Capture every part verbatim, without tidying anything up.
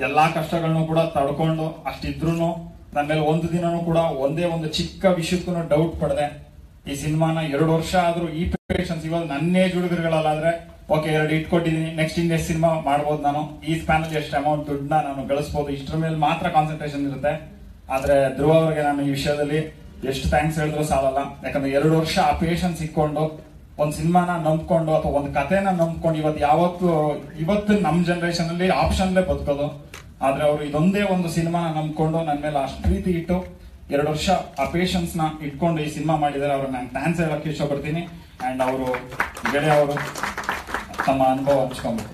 ಎಲ್ಲಾ ಕಷ್ಟಗಳನ್ನು ಕೂಡ ತಡ್ಕೊಂಡು ಅಷ್ಟಿದ್ರು ನನ್ನ ಮೇಲೆ ಒಂದು ದಿನನೂ ಕೂಡ ಒಂದೇ ಒಂದು ಚಿಕ್ಕ ವಿಷಯಕ್ಕೂ ಡೌಟ್ ಪಡದೆ ಈ ಸಿನಿಮಾನ ಎರಡು ವರ್ಷ ಆದ್ರೂ ಈ ಪೇಷನ್ಸ್ ಇವಾಗ ನನ್ನೇ ಹುಡುಗರುಗಳಲ್ಲಾದ್ರೆ ಓಕೆ ಎರಡು ಇಟ್ಕೊಟ್ಟಿದೀನಿ, ನೆಕ್ಸ್ಟ್ ಇನ್ನೆಸ್ಟ್ ಸಿನಿಮಾ ಮಾಡ್ಬೋದು, ನಾನು ಈ ಸ್ಪ್ಯಾನ್ ಅಲ್ಲಿ ಎಷ್ಟು ಅಮೌಂಟ್ ದುಡ್ಡನ್ನ ನಾನು ಗಳಿಸಬಹುದು, ಇಷ್ಟರ ಮೇಲೆ ಮಾತ್ರ ಕಾನ್ಸಂಟ್ರೇಷನ್ ಇರುತ್ತೆ. ಆದ್ರೆ ಧ್ರುವ ಅವರಿಗೆ ನಾನು ಈ ವಿಷಯದಲ್ಲಿ ಎಷ್ಟು ಥ್ಯಾಂಕ್ಸ್ ಹೇಳಿದ್ರು ಸಾಲಲ್ಲ. ಯಾಕಂದ್ರೆ ಎರಡು ವರ್ಷ ಆ ಪೇಷನ್ಸ್ ಇಟ್ಕೊಂಡು ಒಂದ್ ಸಿನಿಮಾನ ನಂಬ್ಕೊಂಡು ಅಥವಾ ಒಂದ್ ಕಥೆನ ನಂಬ್ಕೊಂಡು ಇವತ್ತು ಯಾವತ್ತು ಇವತ್ತು ನಮ್ ಜನರೇಷನ್ ಅಲ್ಲಿ ಆಪ್ಷನ್ಲೇ ಬದುಕೋದು. ಆದ್ರೆ ಅವರು ಇದೊಂದೇ ಒಂದು ಸಿನಿಮಾನ ನಂಬ್ಕೊಂಡು ನನ್ನ ಮೇಲೆ ಅಷ್ಟು ಪ್ರೀತಿ ಇಟ್ಟು ಎರಡು ವರ್ಷ ಆ ಪೇಷನ್ಸ್ ನ ಇಟ್ಕೊಂಡು ಈ ಸಿನಿಮಾ ಮಾಡಿದ್ದಾರೆ. ಅವ್ರಿಗೆ ನಾನು ಥ್ಯಾಂಕ್ಸ್ ಹೇಳಕ್ಕೆ ಇಷ್ಟಪಡ್ತೀನಿ. ಅಂಡ್ ಅವರು ಗೆಳೆಯ ಅವರು ತಮ್ಮ ಅನುಭವ ಹಂಚ್ಕೊಬೇಕು.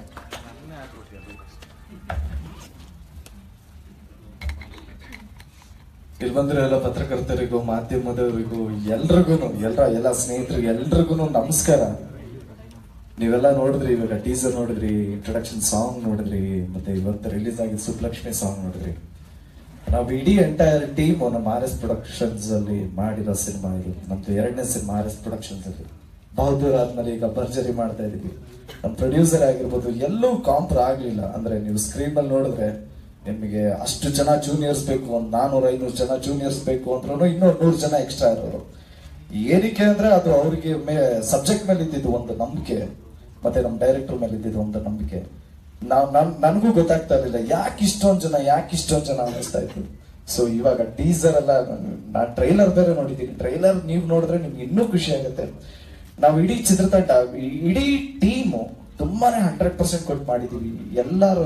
ಇಲ್ಲಿ ಬಂದ್ರೆ ಎಲ್ಲ ಪತ್ರಕರ್ತರಿಗೂ ಮಾಧ್ಯಮದವರಿಗೂ ಎಲ್ರಿಗೂ ಎಲ್ಲರ ಎಲ್ಲ ಸ್ನೇಹಿತರಿಗೂ ಎಲ್ರಿಗೂ ನಮಸ್ಕಾರ. ನೀವೆಲ್ಲ ನೋಡಿದ್ರಿ, ಇವಾಗ ಟೀಸರ್ ನೋಡಿದ್ರಿ, ಇಂಟ್ರೊಡಕ್ಷನ್ ಸಾಂಗ್ ನೋಡಿದ್ರಿ, ಮತ್ತೆ ಇವತ್ತು ರಿಲೀಸ್ ಆಗಿದ್ದ ಸುಬ್ಲಕ್ಷ್ಮಿ ಸಾಂಗ್ ನೋಡಿದ್ರಿ. ನಾವು ಇಡೀ ಎಂಟೈರ್ ಟೀಮ್ ನಮ್ಮ ಆರ್ ಎಸ್ ಪ್ರೊಡಕ್ಷನ್ಸ್ ಅಲ್ಲಿ ಮಾಡಿರೋ ಸಿನಿಮಾ ಇದು. ನಮ್ದು ಎರಡನೇ ಸಿನಿಮಾ ಆರ್ ಎಸ್ ಪ್ರೊಡಕ್ಷನ್ಸ್ ಅಲ್ಲಿ. ಬಹುದೂರ ಆದ್ಮೇಲೆ ಈಗ ಭರ್ಜರಿ ಮಾಡ್ತಾ ಇದೀವಿ. ನಮ್ಮ ಪ್ರೊಡ್ಯೂಸರ್ ಆಗಿರ್ಬೋದು ಎಲ್ಲೂ ಕಾಂಪ್ರ ಆಗ್ಲಿಲ್ಲ. ಅಂದ್ರೆ ನೀವು ಸ್ಕ್ರೀನ್ ಅಲ್ಲಿ ನೋಡಿದ್ರೆ ನಿಮಗೆ ಅಷ್ಟು ಜನ ಜೂನಿಯರ್ಸ್ ಬೇಕು, ಒಂದ್ ನಾನೂರ ಐನೂರು ಜನ ಜೂನಿಯರ್ಸ್ ಬೇಕು ಅಂದ್ರೂ ಇನ್ನೂರು ನೂರು ಜನ ಎಕ್ಸ್ಟ್ರಾ ಇರೋರು. ಏನಕ್ಕೆ ಅಂದ್ರೆ ಅದು ಅವರಿಗೆ ಮೇ ಸಬ್ಜೆಕ್ಟ್ ಮೇಲೆ ಇದ್ದಿದ್ದು ಒಂದು ನಂಬಿಕೆ, ಮತ್ತೆ ನಮ್ಮ ಡೈರೆಕ್ಟರ್ ಮೇಲೆ ಇದ್ದಿದ್ದು ಒಂದು ನಂಬಿಕೆ. ನಾವ್ ನನ್ ನನ್ಗೂ ಗೊತ್ತಾಗ್ತಾ ಇರಲಿಲ್ಲ ಯಾಕೆ ಇಷ್ಟೊಂದ್ ಜನ ಯಾಕೆ ಇಷ್ಟೊಂದ್ ಜನ ಅನ್ನಿಸ್ತಾ ಇತ್ತು. ಸೊ ಇವಾಗ ಟೀಸರ್ ಎಲ್ಲ ನಾನ್ ಟ್ರೈಲರ್ ಬೇರೆ ನೋಡಿದ್ದೀನಿ. ಟ್ರೈಲರ್ ನೀವು ನೋಡಿದ್ರೆ ನಿಮ್ಗೆ ಇನ್ನೂ ಖುಷಿ ಆಗುತ್ತೆ. ನಾವು ಇಡೀ ಚಿತ್ರತಂಡ, ಇಡೀ ಟೀಮು ತುಂಬಾನೇ ಹಂಡ್ರೆಡ್ ಪರ್ಸೆಂಟ್ ಕೊಟ್ಟು ಮಾಡಿದೀವಿ. ಎಲ್ಲಾರು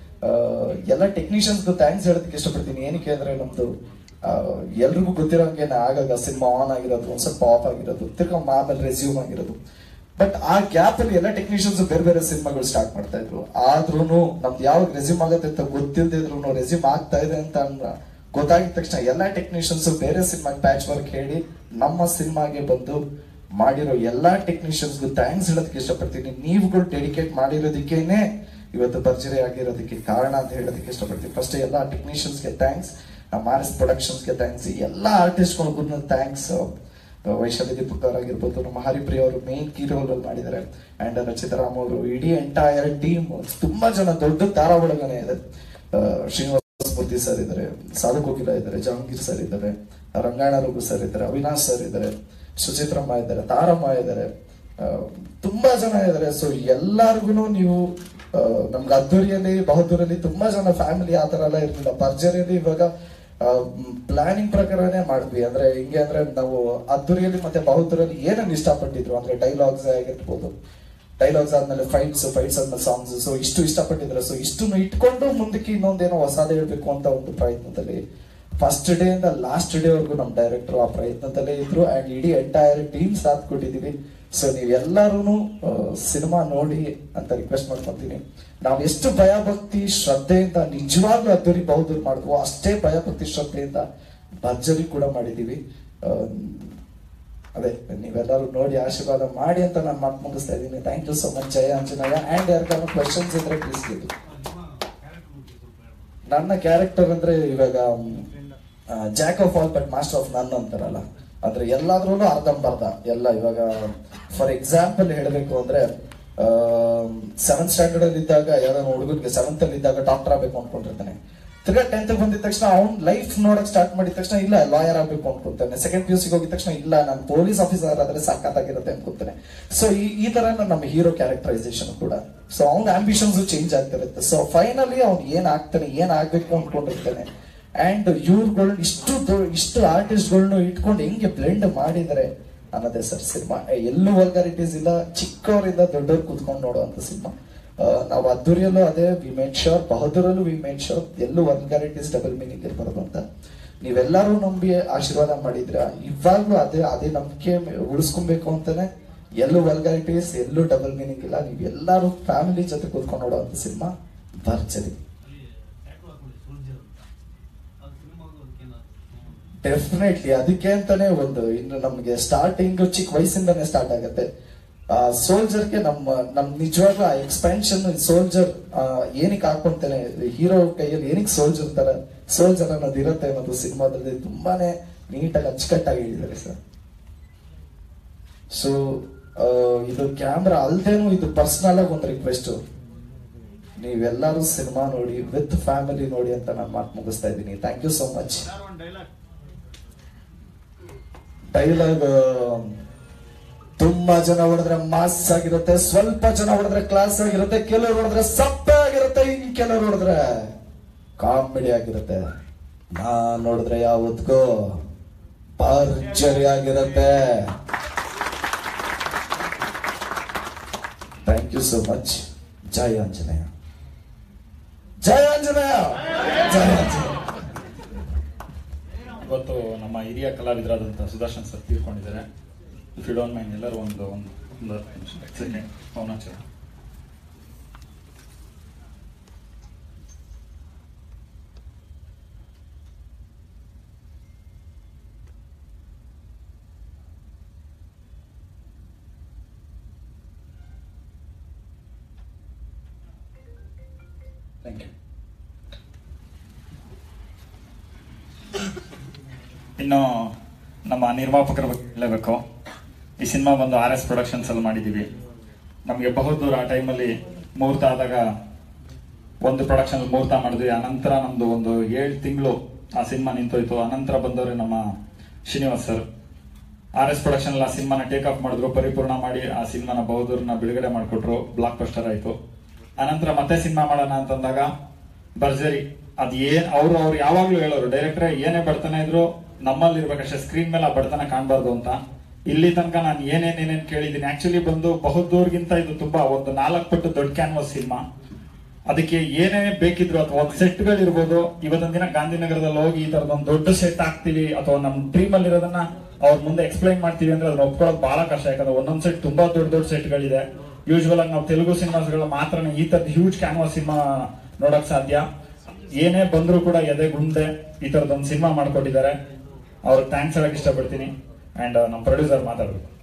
ಎಲ್ಲ ಟೆಕ್ನಿಷಿಯನ್ಸ್ಗೂ ಥ್ಯಾಂಕ್ಸ್ ಹೇಳೋದಕ್ಕೆ ಇಷ್ಟಪಡ್ತೀನಿ. ಏನಕ್ಕೆ ಅಂದ್ರೆ ನಮ್ದು ಎಲ್ರಿಗೂ ಗೊತ್ತಿರೋಂಗೆ ಆಗಾಗ ಸಿನಿಮಾ ಆನ್ ಆಗಿರೋದು, ಒಂದ್ ಸ್ವಲ್ಪ ಆಫ್ ಆಗಿರೋದು, ತಿರ್ಗಾ ಆಮೇಲೆ ರೆಸ್ಯೂಮ್ ಆಗಿರೋದು. ಬಟ್ ಆ ಗ್ಯಾಪ್ ಅಲ್ಲಿ ಎಲ್ಲ ಟೆಕ್ನಿಷಿಯನ್ಸ್ ಬೇರೆ ಬೇರೆ ಸಿನಿಮಾಗಳು ಸ್ಟಾರ್ಟ್ ಮಾಡ್ತಾ ಇದ್ರು. ಆದ್ರೂ ನಮ್ದು ಯಾವಾಗ ರೆಸ್ಯೂಮ್ ಆಗತ್ತೆ ಅಂತ ಗೊತ್ತಿಲ್ಲದೆ ಇದ್ರು ರೆಸ್ಯೂಮ್ ಆಗ್ತಾ ಇದೆ ಅಂತ ಗೊತ್ತಾಗಿದ ತಕ್ಷಣ ಎಲ್ಲಾ ಟೆಕ್ನಿಷಿಯನ್ಸ್ ಬೇರೆ ಸಿನಿಮಾಗೆ ಪ್ಯಾಚ್ ವರ್ಕ್ ಹೇಳಿ ನಮ್ಮ ಸಿನಿಮಾಗೆ ಬಂದು ಮಾಡಿರೋ ಎಲ್ಲಾ ಟೆಕ್ನಿಷಿಯನ್ಸ್ಗೂ ಥ್ಯಾಂಕ್ಸ್ ಹೇಳೋದಕ್ಕೆ ಇಷ್ಟಪಡ್ತೀನಿ. ನೀವುಗಳು ಡೆಡಿಕೇಟ್ ಮಾಡಿರೋದಕ್ಕೇನೆ ಇವತ್ತು ಭರ್ಜರಿ ಆಗಿರೋದಕ್ಕೆ ಕಾರಣ ಅಂತ ಹೇಳೋದಕ್ಕೆ ಇಷ್ಟಪಡ್ತೀನಿ. ಫಸ್ಟ್ ಎಲ್ಲಾ ಟೆಕ್ನಿಷಿಯನ್ಸ್ಗೆ ಥ್ಯಾಂಕ್ಸ್, ನಮ್ಮ ಆರ್ ಎಸ್ ಪ್ರೊಡಕ್ಷನ್ಸ್ಗೆ ಥ್ಯಾಂಕ್ಸ್, ಎಲ್ಲಾ ಆರ್ಟಿಸ್ಟ್ಗಳಿಗೂ ಥ್ಯಾಂಕ್ಸ್. ವೈಶಾಲಿ ದೀಪಕ್ ಅವರಾಗಿರ್ಬೋದು, ನಮ್ಮ ಹರಿಪ್ರಿಯ ಅವರು ಮೇನ್ ಕೀ ರೋಲ್ ಅಲ್ಲಿ ಮಾಡಿದ್ದಾರೆ. ಅಂಡ್ ರಚಿತಾ ಅವರು, ಇಡೀ ಎಂಟೈರ್ ಟೀಮ್, ತುಂಬಾ ಜನ ದೊಡ್ಡ ತಾರಾ ಒಳಗನೆ ಇದೆ. ಶ್ರೀನಿವಾಸ ಮೂರ್ತಿ ಸರ್ ಇದ್ದಾರೆ, ಸಾಧು ಕೋಕಿಲ ಇದ್ದಾರೆ, ಜಹಾಂಗೀರ್ ಸರ್ ಇದ್ದಾರೆ, ರಂಗಾಯಣ ರಘು ಸರ್ ಇದ್ದಾರೆ, ಅವಿನಾಶ್ ಸರ್ ಇದ್ದಾರೆ, ಸುಚಿತ್ರಮ್ಮ ಇದ್ದಾರೆ, ತಾರಮ್ಮ ಇದ್ದಾರೆ, ತುಂಬಾ ಜನ ಇದ್ದಾರೆ. ಸೊ ಎಲ್ಲಾರ್ಗು ನೀವು ನಮ್ಗೆ ಅದ್ದೂರಿಯಲ್ಲಿ ಬಹದ್ದೂರಲ್ಲಿ ತುಂಬಾ ಜನ ಫ್ಯಾಮಿಲಿ ಆ ತರ ಎಲ್ಲ ಇರ್ಲಿಲ್ಲ. ಭರ್ಜರಿಯಲ್ಲಿ ಇವಾಗ ಪ್ಲಾನಿಂಗ್ ಪ್ರಕಾರನೇ ಮಾಡಿದ್ವಿ. ಅಂದ್ರೆ ಹಿಂಗೆ ಅಂದ್ರೆ ನಾವು ಅದ್ದೂರಿಯಲ್ಲಿ ಮತ್ತೆ ಬಹದ್ದೂರಲ್ಲಿ ಏನನ್ನ ಇಷ್ಟಪಟ್ಟಿದ್ರು ಅಂದ್ರೆ ಡೈಲಾಗ್ಸ್ ಆಗಿರ್ಬೋದು, ಡೈಲಾಗ್ಸ್ ಆದ್ಮೇಲೆ ಫೈಟ್ಸ್, ಫೈಟ್ಸ್ ಆದ್ಮೇಲೆ ಸಾಂಗ್ಸ್, ಸೊ ಇಷ್ಟು ಇಷ್ಟಪಟ್ಟಿದ್ರು. ಸೊ ಇಷ್ಟು ಇಟ್ಕೊಂಡು ಮುಂದಕ್ಕೆ ಇನ್ನೊಂದೇನೋ ಹೊಸದೇ ಹೇಳ್ಬೇಕು ಅಂತ ಒಂದು ಪ್ರಯತ್ನದಲ್ಲಿ ಫಸ್ಟ್ ಡೇ ಇಂದ ಲಾಸ್ಟ್ ಡೇ ವರ್ಗು ನಮ್ಮ ಡೈರೆಕ್ಟರ್ ಆ ಪ್ರಯತ್ನದಲ್ಲೇ ಇದ್ರು. ಅಂಡ್ ಇಡೀ ಎಂಟೈರ್ ಟೀಮ್ ಸಾಥ್ ಕೊಟ್ಟಿದೀವಿ. ಸೊ ನೀವೆಲ್ಲರೂ ಸಿನಿಮಾ ನೋಡಿ ಅಂತ ರಿಕ್ವೆಸ್ಟ್ ಮಾಡ್ಕೊಂತೀನಿ. ನಾವ್ ಎಷ್ಟು ಭಯಭಕ್ತಿ ಶ್ರದ್ಧೆಯಿಂದ ನಿಜವಾಗ್ಲೂ ಅದ್ದೂರಿ ಬಹದ್ದೂರ್ ಮಾಡಿದ್ವು, ಅಷ್ಟೇ ಭಯಭಕ್ತಿ ಶ್ರದ್ಧೆಯಿಂದ ಭರ್ಜರಿ ಕೂಡ ಮಾಡಿದೀವಿ. ಅದೇ ನೀವೆಲ್ಲರೂ ನೋಡಿ ಆಶೀರ್ವಾದ ಮಾಡಿ ಅಂತ ನಾನು ಮಾತು ಮುಗಿಸ್ತಾ ಇದ್ದೀನಿ. Thank you so much Jaya Anjaneya. And ಯಾರಿಗಾದ್ರು ಕ್ವಶನ್ಸ್ ಇದ್ರೆ ಪ್ಲೀಸ್ ಕೇಳಿ. ನನ್ನ ಕ್ಯಾರೆಕ್ಟರ್ ಅಂದ್ರೆ ಇವಾಗ jack of all but master of none ಅಂತಾರಲ್ಲ, ಅಂದ್ರೆ ಎಲ್ಲಾದ್ರೂ ಅರ್ಧಂಬರ್ಧ ಎಲ್ಲ. ಇವಾಗ ಫಾರ್ ಎಕ್ಸಾಂಪಲ್ ಹೇಳಬೇಕು ಅಂದ್ರೆ ಸೆವೆಂತ್ ಸ್ಟ್ಯಾಂಡರ್ಡ್ ಅಲ್ಲಿ ಇದ್ದಾಗ ಯಾವ್ದಾದ್ರು ಹುಡುಗನಿಗೆ ಸೆವೆಂತ್ ಅಲ್ಲಿ ಇದ್ದಾಗ ಡಾಕ್ಟರ್ ಆಗ್ಬೇಕು ಅನ್ಕೊಂಡಿರ್ತಾನೆ. ತಿರ್ಗಾ ಟೆಂತ್ ಬಂದಿದ ತಕ್ಷಣ ಅವ್ನ್ ಲೈಫ್ ನೋಡಕ್ ಸ್ಟಾರ್ಟ್ ಮಾಡಿದ ತಕ್ಷಣ ಇಲ್ಲ ಲಾಯರ್ ಆಗ್ಬೇಕು ಅನ್ಕೊತಾನೆ. ಸೆಕೆಂಡ್ ಪಿ ಯು ಸಿ ಹೋಗಿದ ತಕ್ಷಣ ಇಲ್ಲ ನಾನು ಪೊಲೀಸ್ ಆಫೀಸರ್ ಆದ್ರೆ ಸಾಕಾಗಿರುತ್ತೆ ಅನ್ಕೊತಾನೆ. ಸೊ ಈ ತರ ನಮ್ಮ ಹೀರೋ ಕ್ಯಾರೆಕ್ಟರೈಸೇಷನ್ ಕೂಡ. ಸೊ ಅವ್ನ ಆಂಬಿಷನ್ಸ್ ಚೇಂಜ್ ಆಗ್ತಿರುತ್ತೆ. ಸೊ ಫೈನಲಿ ಅವ್ನ್ ಏನ್ ಆಗ್ತಾನೆ, ಏನ್ ಆಗ್ಬೇಕು ಅನ್ಕೊಂಡಿರ್ತಾನೆ. ಅಂಡ್ ಇವ್ರುಗಳನ್ನ ಇಷ್ಟು ಇಷ್ಟು ಆರ್ಟಿಸ್ಟ್ಗಳನ್ನ ಇಟ್ಕೊಂಡು ಹೆಂಗೆ ಬ್ಲೆಂಡ್ ಮಾಡಿದರೆ ಅನ್ನೋದೇ ಸರ್ ಸಿನಿಮಾ. ಎಲ್ಲೂ ವಲ್ಗಾರಿಟೀಸ್ ಇಲ್ಲ, ಚಿಕ್ಕವರಿಂದ ದೊಡ್ಡವ್ರು ಕೂತ್ಕೊಂಡು ನೋಡುವಂತ ಸಿನಿಮಾ. ನಾವು ಅದ್ದೂರಿಯಲ್ಲೂ ಅದೇ ವಿ ಮೇಡ್ ಶೋರ್, ಬಹದ್ದೂರಲ್ಲೂ ವಿ ಮೇಡ್ ಶೋರ್ ಎಲ್ಲೂ ವಲ್ಗಾರಿಟೀಸ್ ಡಬಲ್ ಮೀನಿಂಗ್ ಇರ್ಬಾರ್ದು ಅಂತ. ನೀವೆಲ್ಲರೂ ನಂಬಿ ಆಶೀರ್ವಾದ ಮಾಡಿದ್ರ, ಇವಾಗ್ಲೂ ಅದೇ ಅದೇ ನಂಬಿಕೆ ಉಳಿಸ್ಕೊಬೇಕು ಅಂತಾನೆ. ಎಲ್ಲೂ ವಲ್ಗಾರಿಟೀಸ್, ಎಲ್ಲೂ ಡಬಲ್ ಮೀನಿಂಗ್ ಇಲ್ಲ. ನೀವು ಎಲ್ಲರೂ ಫ್ಯಾಮಿಲಿ ಜೊತೆ ಕೂತ್ಕೊಂಡು ನೋಡುವಂತ ಸಿನಿಮಾ ಭರ್ಜರಿ. ಡೆಫಿನೆಟ್ಲಿ ಅದಕ್ಕೆ ಅಂತಾನೆ ಒಂದು ಇನ್ನು ನಮ್ಗೆ ಸ್ಟಾರ್ಟಿಂಗ್ ಚಿಕ್ಕ ವಯಸ್ಸಿಂದಾನೆ ಸ್ಟಾರ್ಟ್ ಆಗತ್ತೆ. ಸೋಲ್ಜರ್ಗೆ ನಮ್ಮ ನಮ್ ನಿಜವಾಗ್ಲೂ ಆ ಎಕ್ಸ್ಪ್ಯಾನ್ಷನ್ ಸೋಲ್ಜರ್ ಏನಕ್ಕೆ ಹಾಕೊಂತಾನೆ ಹೀರೋ ಕೈಯಲ್ಲಿ ಏನಕ್ಕೆ ಸೋಲ್ಜರ್ ತರ ಸೋಲ್ಜರ್ ಅನ್ನೋದು ಇರುತ್ತೆ ಅನ್ನೋದು ಸಿನಿಮಾದಲ್ಲಿ ತುಂಬಾನೇ ನೀಟಾಗಿ ಅಚ್ಚುಕಟ್ಟಾಗಿ ಹೇಳಿದ್ದಾರೆ ಸರ್. ಸೊ ಇದು ಕ್ಯಾಮ್ರಾ ಅಲ್ದೇನು ಇದು ಪರ್ಸನಲ್ ಆಗಿ ಒಂದು ರಿಕ್ವೆಸ್ಟ್. ನೀವೆಲ್ಲರೂ ಸಿನಿಮಾ ನೋಡಿ ವಿತ್ ಫ್ಯಾಮಿಲಿ ನೋಡಿ ಅಂತ ನಾನು ಮಾತು ಮುಗಿಸ್ತಾ ಇದ್ದೀನಿ. Thank you so much. Dialogue ತುಂಬಾ ಜನ ಹೊಡೆದ್ರೆ ಮಾಸ್ ಆಗಿರುತ್ತೆ, ಸ್ವಲ್ಪ ಜನ ಹೊಡೆದ್ರೆ ಕ್ಲಾಸ್ ಆಗಿರುತ್ತೆ, ಕೆಲವರು ಹೊಡೆದ್ರೆ ಸಪ್ಪೆ ಆಗಿರುತ್ತೆ, ಇನ್ ಕೆಲವರು ಹೊಡೆದ್ರೆ ಕಾಮಿಡಿ ಆಗಿರುತ್ತೆ. ನಾನ್ ನೋಡಿದ್ರೆ ಯಾವತ್ತಿಗೂ ಭರ್ಜರಿ ಆಗಿರುತ್ತೆ. Thank you so much. Jai Anjaneya, Jai Anjaneya, Jai Anjaneya. ಇವತ್ತು ನಮ್ಮ ಹಿರಿಯ ಕಲಾವಿದರಾದಂತಹ ಸುದರ್ಶನ್ ಸರ್ ತೀರ್ಕೊಂಡಿದ್ದಾರೆ. ಇಫ್ ಯು ಡೋಂಟ್ ಮೈಂಡ್ ಎಲ್ಲರೂ ಒಂದು ಒಂದು ಸೆಕೆಂಡ್ ಮೌನಾಚರಣೆ. Thank you. ಇನ್ನು ನಮ್ಮ ನಿರ್ಮಾಪಕರ ಬಗ್ಗೆ ಹೇಳಬೇಕು. ಈ ಸಿನಿಮಾ ಬಂದು ಆರ್ ಎಸ್ ಪ್ರೊಡಕ್ಷನ್ಸ್ ಅಲ್ಲಿ ಮಾಡಿದೀವಿ. ನಮಗೆ ಬಹುದೂರ ಆ ಟೈಮಲ್ಲಿ ಮುಹೂರ್ತ ಆದಾಗ ಒಂದು ಪ್ರೊಡಕ್ಷನ್ ಮುಹೂರ್ತ ಮಾಡಿದ್ವಿ. ಅನಂತರ ನಮ್ದು ಒಂದು ಏಳು ತಿಂಗಳು ಆ ಸಿನಿಮಾ ನಿಂತೋಯ್ತು. ಅನಂತರ ಬಂದವರು ನಮ್ಮ Srinivas sir R S production ಅಲ್ಲಿ ಆ ಸಿನಿಮಾನ ಟೇಕ್ ಆಫ್ ಮಾಡಿದ್ರು, ಪರಿಪೂರ್ಣ ಮಾಡಿ ಆ ಸಿನಿಮಾನ ಬಹುದೂರ್ನ ಬಿಡುಗಡೆ ಮಾಡಿಕೊಟ್ರು. ಬ್ಲಾಕ್ ಬಸ್ಟರ್ ಆಯ್ತು. ಅನಂತರ ಮತ್ತೆ ಸಿನಿಮಾ ಮಾಡೋಣ ಅಂತಂದಾಗ ಭರ್ಜರಿ ಅದ್ ಏನ್ ಅವರು ಅವ್ರು ಯಾವಾಗ್ಲೂ ಹೇಳೋರು, ಡೈರೆಕ್ಟರ್ ಏನೇ ಬಡತನ ಇದ್ರು ನಮ್ಮಲ್ಲಿ ಇರ್ಬೇಕಷ್ಟೇ, ಸ್ಕ್ರೀನ್ ಮೇಲೆ ಆ ಬಡತನ ಕಾಣ್ಬಾರ್ದು ಅಂತ. ಇಲ್ಲಿ ತನಕ ನಾನು ಏನೇನೇನೇನ್ ಕೇಳಿದ್ದೀನಿ. ಆಕ್ಚುಲಿ ಬಂದು ಬಹುದೂರ್ಗಿಂತ ಇದು ತುಂಬಾ ಒಂದು ನಾಲ್ಕು ಪಟ್ಟು ದೊಡ್ಡ ಕ್ಯಾನ್ವಾಸ್ ಸಿನಿಮಾ. ಅದಕ್ಕೆ ಏನೇನೇ ಬೇಕಿದ್ರು ಅಥವಾ ಒಂದು ಸೆಟ್ಗಳು ಇರ್ಬೋದು. ಇವತ್ತೊಂದ್ ದಿನ ಗಾಂಧಿನಗರದಲ್ಲಿ ಹೋಗಿ ಈ ತರದ ಒಂದು ದೊಡ್ಡ ಸೆಟ್ ಹಾಕ್ತಿವಿ ಅಥವಾ ನಮ್ ಡ್ರೀಮ್ ಅಲ್ಲಿ ಇರೋದನ್ನ ಅವ್ರ ಮುಂದೆ ಎಕ್ಸ್ಪ್ಲೈನ್ ಮಾಡ್ತೀವಿ ಅಂದ್ರೆ ಅದನ್ನ ಒಪ್ಕೊಳ್ಳೋದು ಬಹಳ ಕಷ್ಟ. ಯಾಕಂದ್ರೆ ಒಂದೊಂದ್ ಸೆಟ್ ತುಂಬಾ ದೊಡ್ಡ ದೊಡ್ಡ ಸೆಟ್ಗಳಿದೆ. ಯೂಶುವಲ್ ಆಗಿ ನಾವು ತೆಲುಗು ಸಿನಿಮಾಸ್ಗಳ ಮಾತ್ರ ಈ ತರದ ಹ್ಯೂಜ್ ಕ್ಯಾನ್ವಾಸ್ ಸಿನಿಮಾ ನೋಡಕ್ ಸಾಧ್ಯ. ಏನೇ ಬಂದ್ರು ಕೂಡ ಎದೆಗುಂದೆ ಈ ತರದೊಂದು ಸಿನಿಮಾ ಮಾಡ್ಕೊಟ್ಟಿದ್ದಾರೆ. ಅವ್ರಿಗೆ ಥ್ಯಾಂಕ್ಸ್ ಹೇಳಕ್ ಇಷ್ಟಪಡ್ತೀನಿ. ಅಂಡ್ ನಮ್ಮ ಪ್ರೊಡ್ಯೂಸರ್ ಮಾತಾಡ್ಬೇಕು.